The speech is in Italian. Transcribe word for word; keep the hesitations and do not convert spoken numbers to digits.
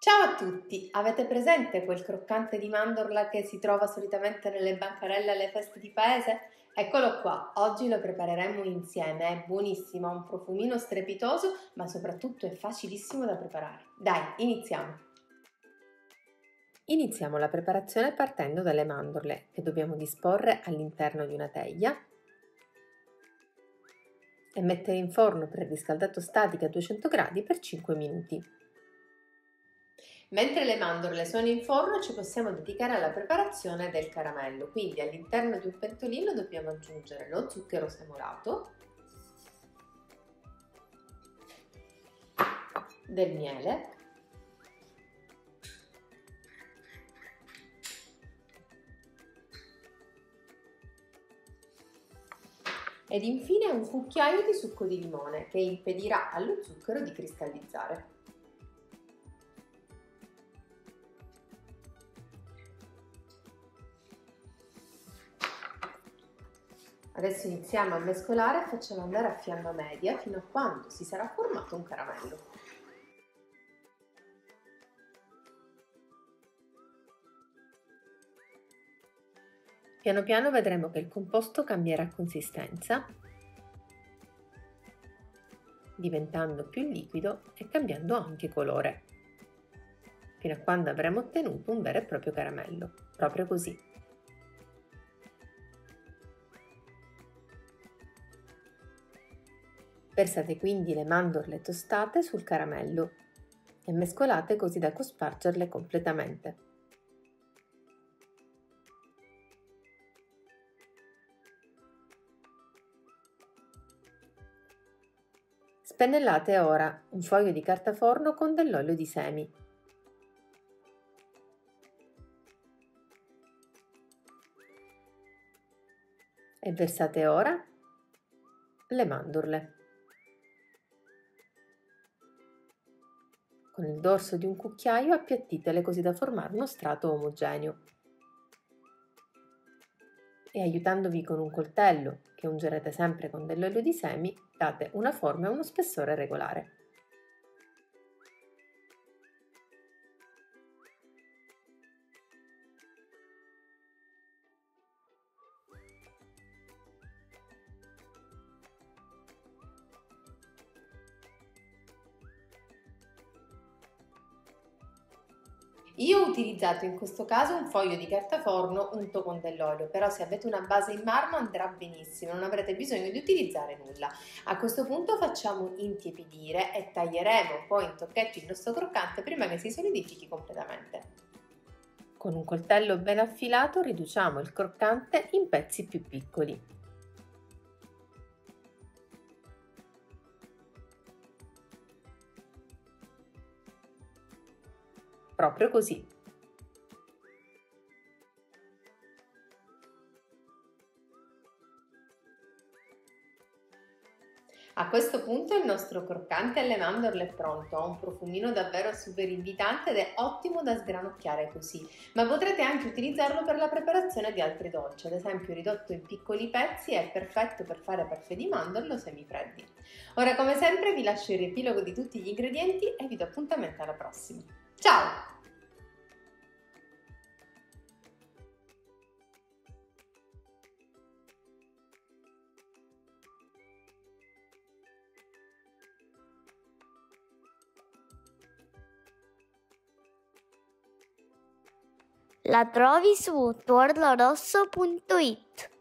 Ciao a tutti! Avete presente quel croccante di mandorla che si trova solitamente nelle bancarelle alle feste di paese? Eccolo qua, oggi lo prepareremo insieme, è buonissimo, ha un profumino strepitoso, ma soprattutto è facilissimo da preparare. Dai, iniziamo! Iniziamo la preparazione partendo dalle mandorle, che dobbiamo disporre all'interno di una teglia e mettere in forno preriscaldato statico a duecento gradi per cinque minuti. Mentre le mandorle sono in forno ci possiamo dedicare alla preparazione del caramello, quindi all'interno di un pentolino dobbiamo aggiungere lo zucchero semolato, del miele, ed infine un cucchiaio di succo di limone che impedirà allo zucchero di cristallizzare. Adesso iniziamo a mescolare e facciamo andare a fiamma media fino a quando si sarà formato un caramello. Piano piano vedremo che il composto cambierà consistenza, diventando più liquido e cambiando anche colore, fino a quando avremo ottenuto un vero e proprio caramello, proprio così. Versate quindi le mandorle tostate sul caramello e mescolate così da cospargerle completamente. Spennellate ora un foglio di carta forno con dell'olio di semi. E versate ora le mandorle. Con il dorso di un cucchiaio appiattitele così da formare uno strato omogeneo. E aiutandovi con un coltello, che ungerete sempre con dell'olio di semi, date una forma e uno spessore regolare. Io ho utilizzato in questo caso un foglio di carta forno unto con dell'olio, però se avete una base in marmo andrà benissimo, non avrete bisogno di utilizzare nulla. A questo punto facciamo intiepidire e taglieremo poi in tocchetti il nostro croccante prima che si solidifichi completamente. Con un coltello ben affilato riduciamo il croccante in pezzi più piccoli. Proprio così. A questo punto il nostro croccante alle mandorle è pronto, ha un profumino davvero super invitante ed è ottimo da sgranocchiare così, ma potrete anche utilizzarlo per la preparazione di altri dolci, ad esempio ridotto in piccoli pezzi è perfetto per fare parfait di mandorle o semifreddi. Ora come sempre vi lascio il riepilogo di tutti gli ingredienti e vi do appuntamento alla prossima. Ciao! La trovi su tuorlorosso punto it.